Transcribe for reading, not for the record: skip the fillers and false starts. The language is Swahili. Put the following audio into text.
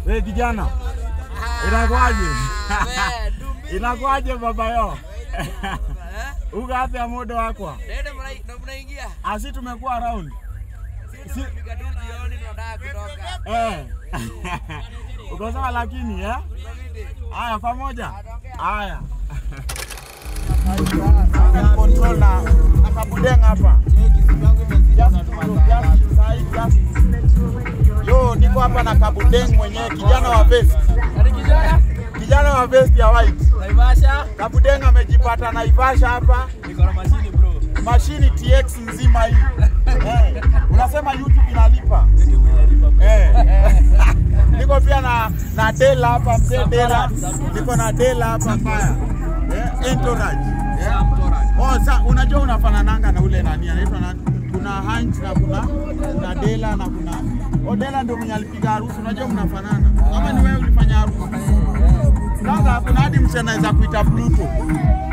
Wewe kijana. Inakuaje? Inakuaje baba yo? Uga hapa ya modo wako. Ndio mnaingia. Asi tumekuwa around. Si tunapiga tu jioni tunataka kutoka. Uko sawa lakini haya pamoja. Haya. Control na Kabudenga hapa. Yo, niko hapa na Kabudeng mwenyewe, kijana wa vest. Kijana wa vest ya white. Naivasha. Kabudeng amejipata Naivasha hapa. Niko na mashini bro. Mashini TX nzima hii. Unasema YouTube inalipa? Niko pia na Dela hapa, mzee Dela. Niko na Dela hapa mbaya. Entourage. Unajua unafanananga na ule nani anaitwa nani? Kuna Hans na kuna Dela na kuna Dela ndio mwenye alipiga harusi. Unajua mnafanana. Kama ni wewe ulifanya harusi. Sasa kuna hadi msee anaweza kuita Pluto.